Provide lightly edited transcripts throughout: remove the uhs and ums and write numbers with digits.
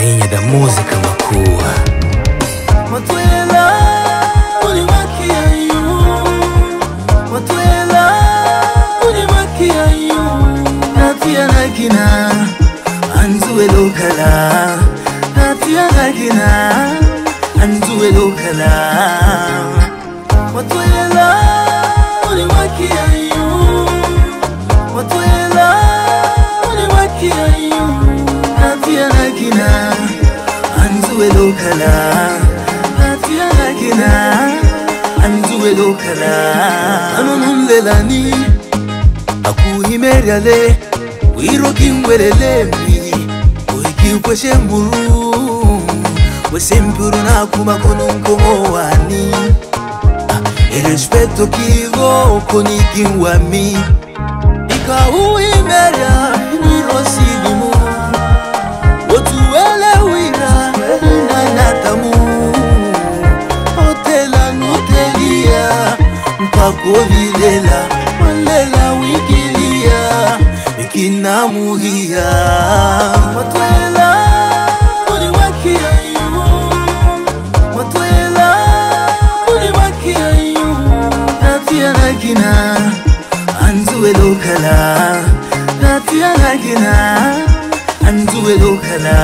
rainha da música macua. Matuela, unimakiayu. Matuela, unimakiayu. Natia nagina, anzuelo kala. Natia nagina, anzuelo kala. Matuela, unimakiayu. Matuela, unimakiayu. Natia nagina, anzuelo kala. Natia nagina, anzuelo kala. Anonun lelani, akuhimeriale, wiroki mwelelemi, oiki ukweshe mburu, wesempuru na kumakonunko wani. El respeto kigo koniki wami, ikauhimeria wirosilimu. Otuele wira nanatamu, otela nutelia, mpako vilela, walela wikilia, ikinamuhia. Matuela, unimakiayu. Matuela, unimakiayu. Natia nagina, anzuelo kala. Natia nagina, anzuelo kala.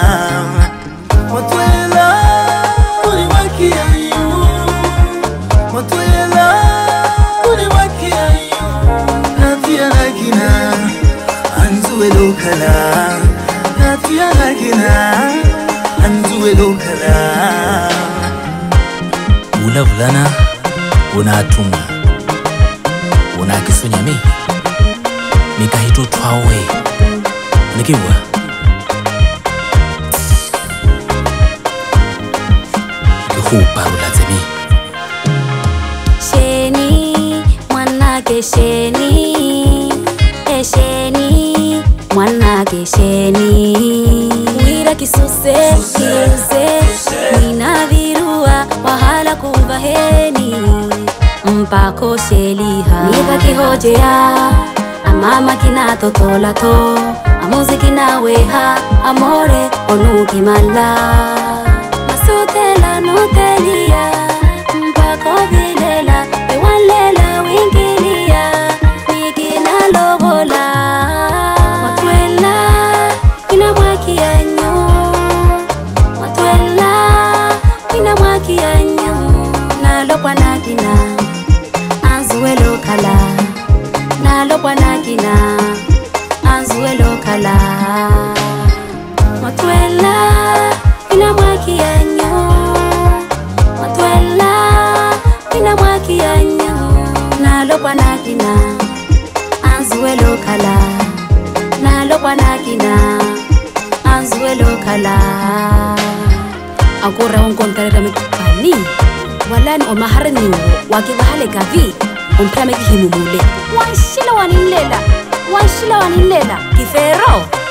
Matuela, unimakiayu. Matuela, unimakiayu. Natia nagina, anzuelo kala. Natia nagina, anzuelo kala. Ulavulana, unatuma, unakisunyami, mikahito twawe, nikiwa. Huparulazemi Sheni, mwanake sheni. Sheni, mwanake sheni. Wira kisuse, kiuse, nina virua, wahala kuvaheni. Mpako sheliha, niva kihojea, amama kina totolato, amuziki na weha, amore onuki mala. Masutela nutelia, mpako vilela, bewalela wingilia, wikina lobola. Matuela, ina mwakianyo. Matuela, ina mwakianyo. Nalokwa nakina, anzuelo kala. Nalokwa nakina, anzuelo kala. Matuela, ina mwakianyo. Matuela, ina mwakianyo. Nalokwa nakina, anzuelo kala. Nalokwa nakina, anzuelo kala. Agora encontrar kami kani. Wala ni omaharani wakibahale kavi. Umprame kihimumule. Wanshila wanilela. Wanshila wanilela. Kifero.